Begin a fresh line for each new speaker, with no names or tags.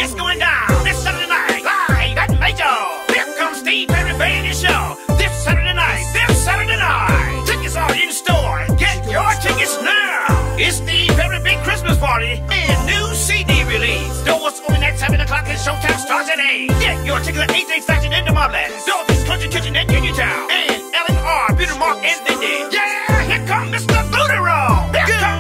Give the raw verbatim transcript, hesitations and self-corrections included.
It's going down this Saturday night, live at Major. Here comes Steve Perry Band Show. This Saturday night, this Saturday night. Tickets are in store. Get your tickets now. It's Steve Perry Big Christmas Party and new C D release. Doors open at seven o'clock and showtime starts at eight. Get your ticket at A J Fashion in the Mobland, Dorothy's Country Kitchen in Uniontown, and L and R, Peter Mark and Lindy. Yeah, here comes Mister Booty Roll. Here comes